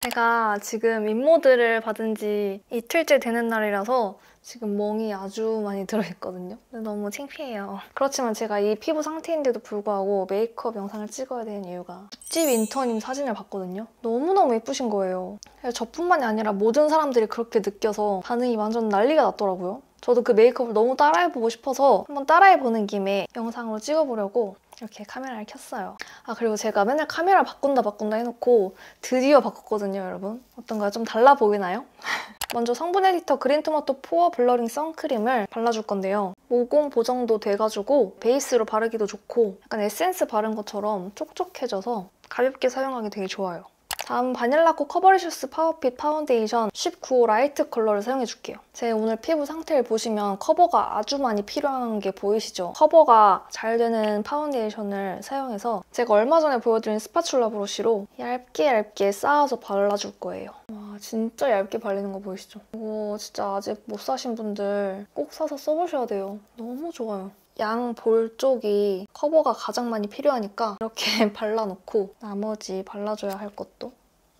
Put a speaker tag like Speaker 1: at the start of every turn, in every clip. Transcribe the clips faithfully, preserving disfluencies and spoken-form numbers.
Speaker 1: 제가 지금 인모드를 받은 지 이틀째 되는 날이라서 지금 멍이 아주 많이 들어있거든요. 너무 창피해요. 그렇지만 제가 이 피부 상태인데도 불구하고 메이크업 영상을 찍어야 되는 이유가 구찌 윈터님 사진을 봤거든요. 너무너무 예쁘신 거예요. 저뿐만이 아니라 모든 사람들이 그렇게 느껴서 반응이 완전 난리가 났더라고요. 저도 그 메이크업을 너무 따라해보고 싶어서 한번 따라해보는 김에 영상으로 찍어보려고 이렇게 카메라를 켰어요. 아, 그리고 제가 맨날 카메라 바꾼다 바꾼다 해놓고 드디어 바꿨거든요, 여러분. 어떤가요? 좀 달라 보이나요? 먼저 성분 에디터 그린토마토 포어 블러링 선크림을 발라줄 건데요. 모공 보정도 돼가지고 베이스로 바르기도 좋고 약간 에센스 바른 것처럼 촉촉해져서 가볍게 사용하기 되게 좋아요. 다음 바닐라코 커버리셔스 파워핏 파운데이션 십구 호 라이트 컬러를 사용해줄게요. 제 오늘 피부 상태를 보시면 커버가 아주 많이 필요한 게 보이시죠? 커버가 잘 되는 파운데이션을 사용해서 제가 얼마 전에 보여드린 스파츌라 브러쉬로 얇게 얇게 쌓아서 발라줄 거예요. 와, 진짜 얇게 발리는 거 보이시죠? 이거 진짜 아직 못 사신 분들 꼭 사서 써보셔야 돼요. 너무 좋아요. 양 볼 쪽이 커버가 가장 많이 필요하니까 이렇게 발라놓고 나머지 발라줘야 할 것도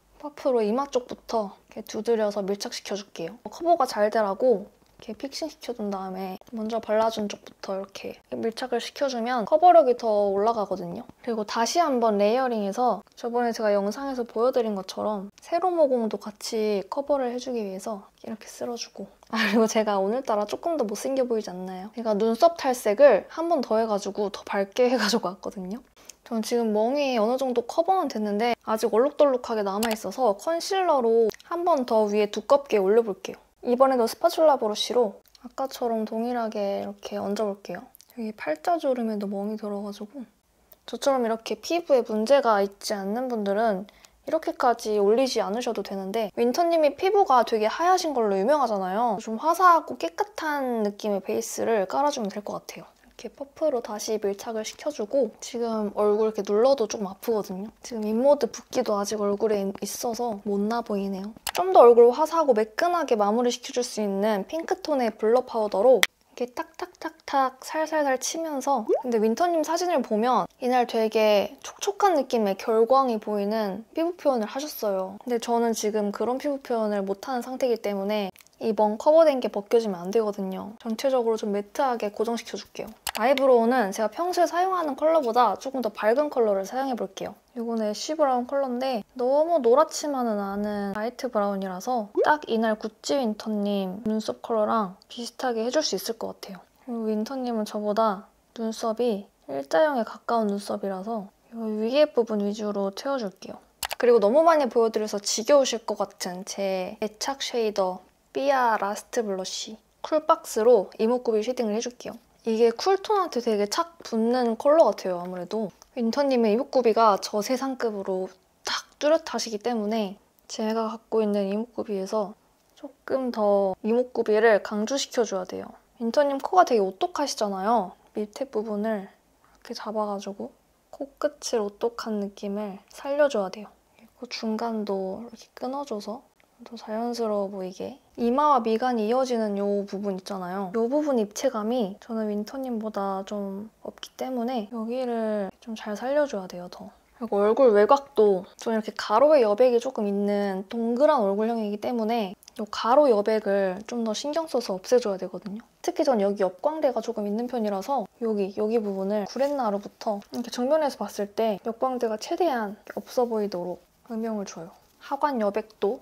Speaker 1: 퍼프로 이마 쪽부터 이렇게 두드려서 밀착시켜줄게요. 커버가 잘 되라고 이렇게 픽싱시켜준 다음에 먼저 발라준 쪽부터 이렇게 밀착을 시켜주면 커버력이 더 올라가거든요. 그리고 다시 한번 레이어링해서 저번에 제가 영상에서 보여드린 것처럼 세로 모공도 같이 커버를 해주기 위해서 이렇게 쓸어주고 아, 그리고 제가 오늘따라 조금 더 못생겨 보이지 않나요? 제가 눈썹 탈색을 한 번 더 해가지고 더 밝게 해가지고 왔거든요. 전 지금 멍이 어느 정도 커버는 됐는데 아직 얼룩덜룩하게 남아있어서 컨실러로 한 번 더 위에 두껍게 올려볼게요. 이번에도 스파츌라 브러쉬로 아까처럼 동일하게 이렇게 얹어볼게요. 여기 팔자주름에도 멍이 들어가지고 저처럼 이렇게 피부에 문제가 있지 않는 분들은 이렇게까지 올리지 않으셔도 되는데 윈터님이 피부가 되게 하얘신 걸로 유명하잖아요. 좀 화사하고 깨끗한 느낌의 베이스를 깔아주면 될 것 같아요. 이렇게 퍼프로 다시 밀착을 시켜주고 지금 얼굴 이렇게 눌러도 조금 아프거든요. 지금 인모드 붓기도 아직 얼굴에 있어서 못나 보이네요. 좀 더 얼굴 화사하고 매끈하게 마무리 시켜줄 수 있는 핑크톤의 블러 파우더로 이렇게 탁탁탁탁 살살살 치면서 근데 윈터님 사진을 보면 이날 되게 촉촉한 느낌의 결광이 보이는 피부 표현을 하셨어요. 근데 저는 지금 그런 피부 표현을 못하는 상태이기 때문에 이 멍 커버된 게 벗겨지면 안 되거든요. 전체적으로 좀 매트하게 고정시켜줄게요. 아이브로우는 제가 평소에 사용하는 컬러보다 조금 더 밝은 컬러를 사용해볼게요. 이건 애쉬 브라운 컬러인데 너무 노랗지만은 않은 라이트 브라운이라서 딱 이날 구찌 윈터님 눈썹 컬러랑 비슷하게 해줄 수 있을 것 같아요. 그리고 윈터님은 저보다 눈썹이 일자형에 가까운 눈썹이라서 이 위에 부분 위주로 채워줄게요. 그리고 너무 많이 보여드려서 지겨우실 것 같은 제 애착 쉐이더 삐아 라스트 블러쉬 쿨박스로 이목구비 쉐딩을 해줄게요. 이게 쿨톤한테 되게 착 붙는 컬러 같아요, 아무래도. 윈터님의 이목구비가 저 세상급으로 딱 뚜렷하시기 때문에 제가 갖고 있는 이목구비에서 조금 더 이목구비를 강조시켜줘야 돼요. 윈터님 코가 되게 오똑하시잖아요. 밑에 부분을 이렇게 잡아가지고 코끝을 오똑한 느낌을 살려줘야 돼요. 그리고 중간도 이렇게 끊어줘서 더 자연스러워 보이게. 이마와 미간이 이어지는 이 부분 있잖아요. 이 부분 입체감이 저는 윈터님보다 좀 없기 때문에 여기를 좀 잘 살려줘야 돼요, 더. 그리고 얼굴 외곽도 저는 이렇게 가로의 여백이 조금 있는 동그란 얼굴형이기 때문에 이 가로 여백을 좀 더 신경 써서 없애줘야 되거든요. 특히 전 여기 역광대가 조금 있는 편이라서 여기, 여기 부분을 구렛나루부터 이렇게 정면에서 봤을 때 역광대가 최대한 없어 보이도록 음영을 줘요. 하관 여백도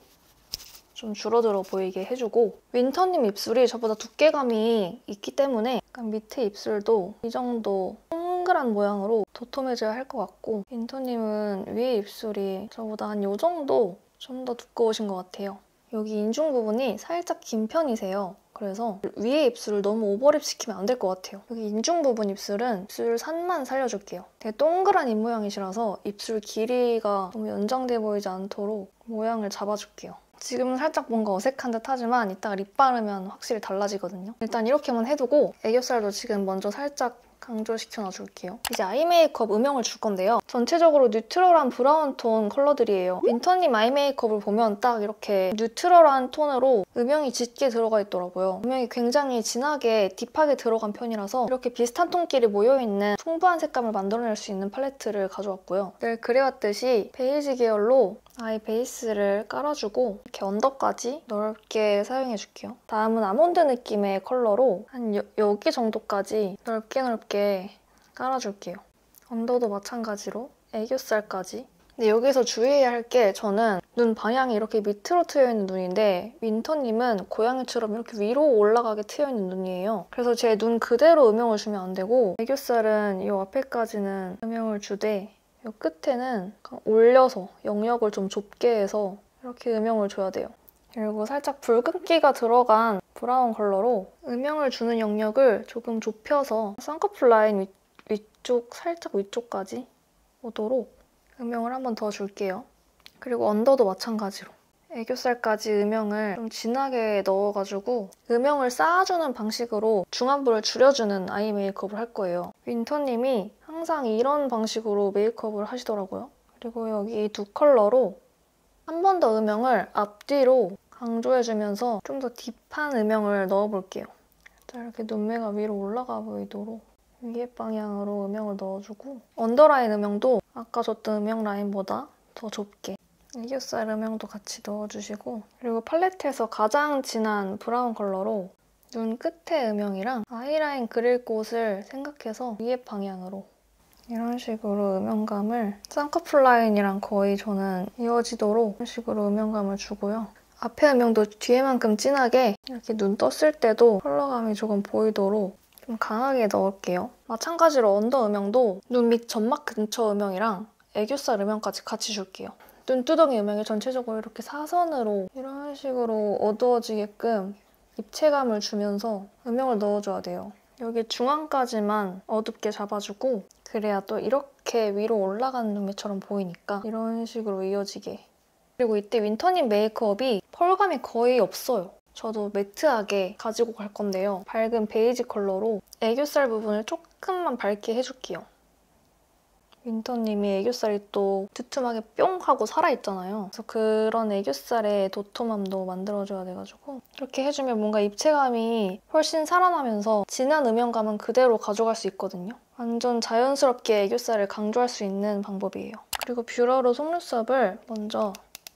Speaker 1: 좀 줄어들어 보이게 해주고 윈터님 입술이 저보다 두께감이 있기 때문에 약간 밑에 입술도 이 정도 동그란 모양으로 도톰해져야 할 것 같고 윈터님은 위에 입술이 저보다 한 이 정도 좀 더 두꺼우신 것 같아요. 여기 인중 부분이 살짝 긴 편이세요. 그래서 위에 입술을 너무 오버랩 시키면 안 될 것 같아요. 여기 인중 부분 입술은 입술 산만 살려줄게요. 되게 동그란 입모양이시라서 입술 길이가 너무 연장돼 보이지 않도록 모양을 잡아줄게요. 지금은 살짝 뭔가 어색한 듯 하지만 이따가 립 바르면 확실히 달라지거든요. 일단 이렇게만 해두고 애교살도 지금 먼저 살짝 강조시켜 놔줄게요. 이제 아이 메이크업 음영을 줄 건데요. 전체적으로 뉴트럴한 브라운 톤 컬러들이에요. 윈터님 아이 메이크업을 보면 딱 이렇게 뉴트럴한 톤으로 음영이 짙게 들어가 있더라고요. 음영이 굉장히 진하게 딥하게 들어간 편이라서 이렇게 비슷한 톤끼리 모여있는 풍부한 색감을 만들어낼 수 있는 팔레트를 가져왔고요. 늘 그래왔듯이 베이지 계열로 아이 베이스를 깔아주고 이렇게 언더까지 넓게 사용해줄게요. 다음은 아몬드 느낌의 컬러로 한 여, 여기 정도까지 넓게 넓게 깔아줄게요. 언더도 마찬가지로 애교살까지. 근데 여기서 주의해야 할 게 저는 눈 방향이 이렇게 밑으로 트여있는 눈인데 윈터님은 고양이처럼 이렇게 위로 올라가게 트여있는 눈이에요. 그래서 제 눈 그대로 음영을 주면 안 되고 애교살은 이 앞에까지는 음영을 주되 이 끝에는 올려서 영역을 좀 좁게 해서 이렇게 음영을 줘야 돼요. 그리고 살짝 붉은기가 들어간 브라운 컬러로 음영을 주는 영역을 조금 좁혀서 쌍꺼풀 라인 위, 위쪽, 살짝 위쪽까지 오도록 음영을 한 번 더 줄게요. 그리고 언더도 마찬가지로 애교살까지 음영을 좀 진하게 넣어가지고 음영을 쌓아주는 방식으로 중안부를 줄여주는 아이 메이크업을 할 거예요. 윈터님이 항상 이런 방식으로 메이크업을 하시더라고요. 그리고 여기 이 두 컬러로 한 번 더 음영을 앞뒤로 강조해주면서 좀 더 딥한 음영을 넣어볼게요. 자, 이렇게 눈매가 위로 올라가 보이도록 위에 방향으로 음영을 넣어주고 언더라인 음영도 아까 줬던 음영 라인보다 더 좁게 애교살 음영도 같이 넣어주시고 그리고 팔레트에서 가장 진한 브라운 컬러로 눈 끝에 음영이랑 아이라인 그릴 곳을 생각해서 위에 방향으로 이런 식으로 음영감을 쌍꺼풀 라인이랑 거의 저는 이어지도록 이런 식으로 음영감을 주고요. 앞에 음영도 뒤에만큼 진하게 이렇게 눈 떴을 때도 컬러감이 조금 보이도록 좀 강하게 넣을게요. 마찬가지로 언더 음영도 눈 밑 점막 근처 음영이랑 애교살 음영까지 같이 줄게요. 눈두덩이 음영이 전체적으로 이렇게 사선으로 이런 식으로 어두워지게끔 입체감을 주면서 음영을 넣어줘야 돼요. 여기 중앙까지만 어둡게 잡아주고 그래야 또 이렇게 위로 올라가는 눈매처럼 보이니까 이런 식으로 이어지게. 그리고 이때 윈터님 메이크업이 펄감이 거의 없어요. 저도 매트하게 가지고 갈 건데요. 밝은 베이지 컬러로 애교살 부분을 조금만 밝게 해줄게요. 윈터님이 애교살이 또 두툼하게 뿅 하고 살아있잖아요. 그래서 그런 애교살의 도톰함도 만들어줘야 돼가지고 이렇게 해주면 뭔가 입체감이 훨씬 살아나면서 진한 음영감은 그대로 가져갈 수 있거든요. 완전 자연스럽게 애교살을 강조할 수 있는 방법이에요. 그리고 뷰러로 속눈썹을 먼저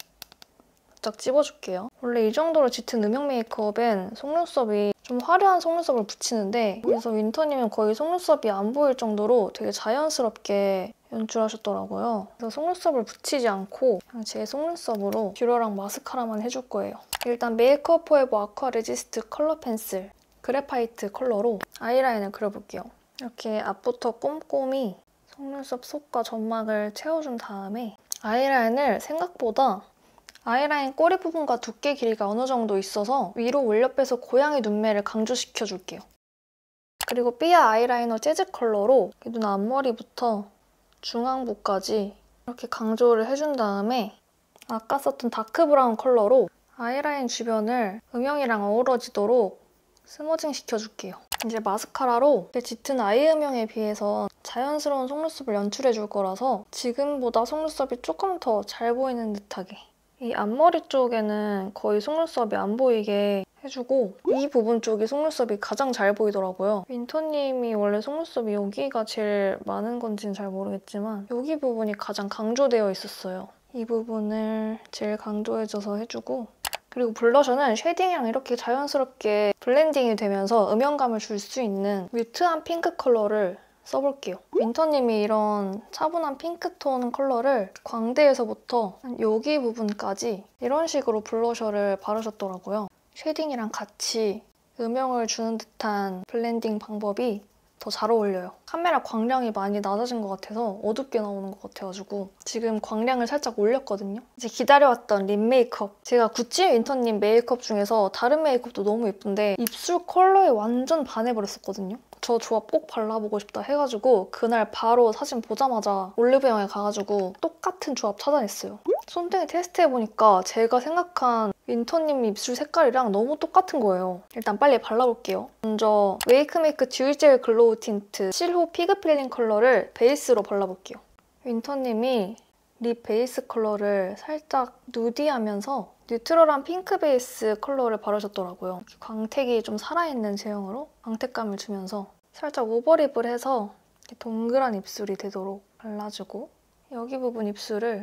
Speaker 1: 살짝 찝어줄게요. 원래 이 정도로 짙은 음영 메이크업엔 속눈썹이 좀 화려한 속눈썹을 붙이는데 여기서 윈터님은 거의 속눈썹이 안 보일 정도로 되게 자연스럽게 연출하셨더라고요. 그래서 속눈썹을 붙이지 않고 그냥 제 속눈썹으로 뷰러랑 마스카라만 해줄 거예요. 일단 메이크업 포에버 아쿠아 레지스트 컬러 펜슬 그래파이트 컬러로 아이라인을 그려볼게요. 이렇게 앞부터 꼼꼼히 속눈썹 속과 점막을 채워준 다음에 아이라인을 생각보다 아이라인 꼬리 부분과 두께 길이가 어느 정도 있어서 위로 올려 빼서 고양이 눈매를 강조시켜줄게요. 그리고 삐아 아이라이너 재즈 컬러로 눈 앞머리부터 중앙부까지 이렇게 강조를 해준 다음에 아까 썼던 다크 브라운 컬러로 아이라인 주변을 음영이랑 어우러지도록 스머징 시켜줄게요. 이제 마스카라로 짙은 아이 음영에 비해서 자연스러운 속눈썹을 연출해줄 거라서 지금보다 속눈썹이 조금 더 잘 보이는 듯하게 이 앞머리 쪽에는 거의 속눈썹이 안 보이게 해주고 이 부분 쪽이 속눈썹이 가장 잘 보이더라고요. 윈터님이 원래 속눈썹이 여기가 제일 많은 건지는 잘 모르겠지만 여기 부분이 가장 강조되어 있었어요. 이 부분을 제일 강조해줘서 해주고 그리고 블러셔는 쉐딩이랑 이렇게 자연스럽게 블렌딩이 되면서 음영감을 줄 수 있는 뮤트한 핑크 컬러를 써볼게요. 윈터님이 이런 차분한 핑크톤 컬러를 광대에서부터 여기 부분까지 이런 식으로 블러셔를 바르셨더라고요. 쉐딩이랑 같이 음영을 주는 듯한 블렌딩 방법이 더 잘 어울려요. 카메라 광량이 많이 낮아진 것 같아서 어둡게 나오는 것 같아가지고 지금 광량을 살짝 올렸거든요. 이제 기다려왔던 립 메이크업. 제가 구찌 윈터님 메이크업 중에서 다른 메이크업도 너무 예쁜데 입술 컬러에 완전 반해버렸었거든요. 저 조합 꼭 발라보고 싶다 해가지고 그날 바로 사진 보자마자 올리브영에 가가지고 똑같은 조합 찾아냈어요. 손등에 테스트해보니까 제가 생각한 윈터님 입술 색깔이랑 너무 똑같은 거예요. 일단 빨리 발라볼게요. 먼저 웨이크메이크 듀이젤 글로우 틴트 실호 피그 필링 컬러를 베이스로 발라볼게요. 윈터님이 립 베이스 컬러를 살짝 누디하면서 뉴트럴한 핑크 베이스 컬러를 바르셨더라고요. 광택이 좀 살아있는 제형으로 광택감을 주면서 살짝 오버립을 해서 동그란 입술이 되도록 발라주고 여기 부분 입술을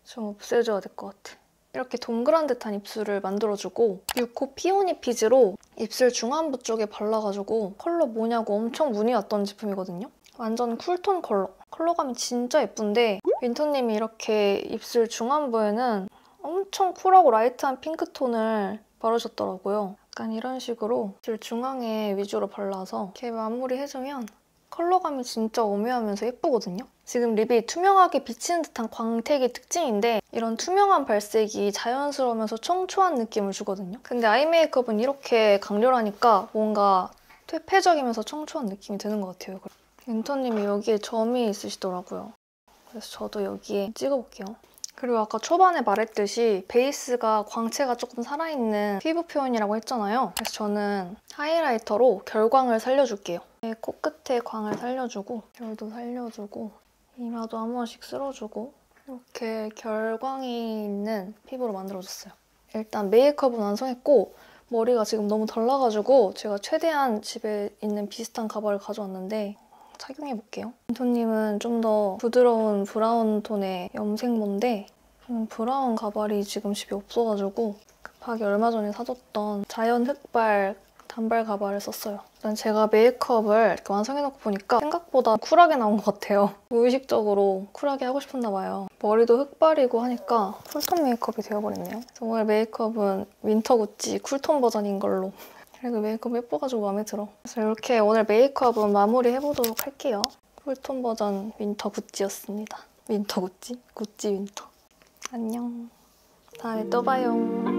Speaker 1: 좀 없애줘야 될 것 같아. 이렇게 동그란 듯한 입술을 만들어주고 유코 피오니 피즈로 입술 중안부 쪽에 발라가지고 컬러 뭐냐고 엄청 문의 왔던 제품이거든요. 완전 쿨톤 컬러. 컬러감이 진짜 예쁜데 윈터님이 이렇게 입술 중안부에는 엄청 쿨하고 라이트한 핑크톤을 바르셨더라고요. 약간 이런 식으로 입술 중앙에 위주로 발라서 이렇게 마무리해주면 컬러감이 진짜 오묘하면서 예쁘거든요. 지금 립이 투명하게 비치는 듯한 광택이 특징인데 이런 투명한 발색이 자연스러우면서 청초한 느낌을 주거든요. 근데 아이 메이크업은 이렇게 강렬하니까 뭔가 퇴폐적이면서 청초한 느낌이 드는 것 같아요. 윈터님이 여기에 점이 있으시더라고요. 그래서 저도 여기에 찍어볼게요. 그리고 아까 초반에 말했듯이 베이스가 광채가 조금 살아있는 피부 표현이라고 했잖아요. 그래서 저는 하이라이터로 결광을 살려줄게요. 코끝에 광을 살려주고 결도 살려주고 이마도 한 번씩 쓸어주고 이렇게 결광이 있는 피부로 만들어줬어요. 일단 메이크업은 완성했고 머리가 지금 너무 덜 나가지고 제가 최대한 집에 있는 비슷한 가발을 가져왔는데 착용해볼게요. 윈터님은 좀 더 부드러운 브라운 톤의 염색모인데 저는 브라운 가발이 지금 집에 없어가지고 급하게 얼마 전에 사줬던 자연 흑발 단발 가발을 썼어요. 일단 제가 메이크업을 이렇게 완성해놓고 보니까 생각보다 쿨하게 나온 것 같아요. 무의식적으로 쿨하게 하고 싶었나 봐요. 머리도 흑발이고 하니까 쿨톤 메이크업이 되어버렸네요. 그래서 오늘 메이크업은 윈터 구찌 쿨톤 버전인 걸로. 그래도 메이크업 예뻐가지고 마음에 들어. 그래서 이렇게 오늘 메이크업은 마무리해보도록 할게요. 쿨톤 버전 윈터 구찌였습니다. 윈터 구찌? 구찌 윈터. 안녕. 다음에 또 봐요.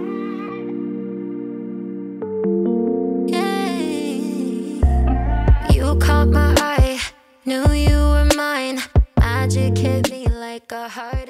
Speaker 2: You caught my eye, knew you were mine. Magic hit me like a heart